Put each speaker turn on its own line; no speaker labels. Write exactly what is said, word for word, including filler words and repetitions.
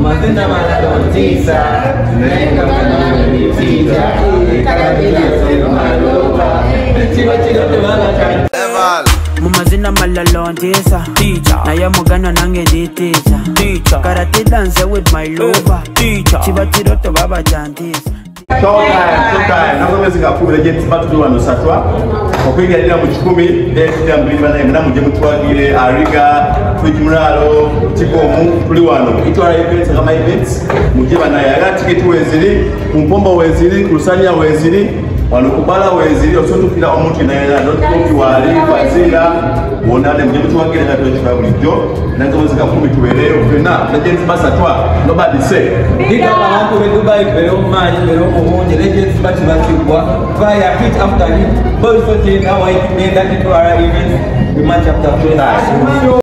Mazina Malatisa, Nenga Manatisa, Carabina Malova,
Mumazina malalondisa teacher Naya mugana nange di teacher teacher Karate dance with my lover teacher Chibatiroto baba jantisa
Showtime, showtime. Nazo mwezi ngakubira je tibatu tuwa no satwa. Okwiga ndira mu kikumi ndetira mbiba na mna muje mutwagire ariga kujimuralo tikomu kuli wano. Itwara events kama events muje bana yaga ticket weziri, kumpombo weziri, kusanya weziri, wanukubala weziri osoto kila omuntu na yala not copy wali bazira wonane muje mutwagire na tochika bulijjo. Nazo mwezi ngakubira tuweleo fena legends basatwa nobody say.
Diga abantu be Dubai bero mani bero muhonje legends bachi bakibwa fire hit after hit both for the now I made that to our events we match after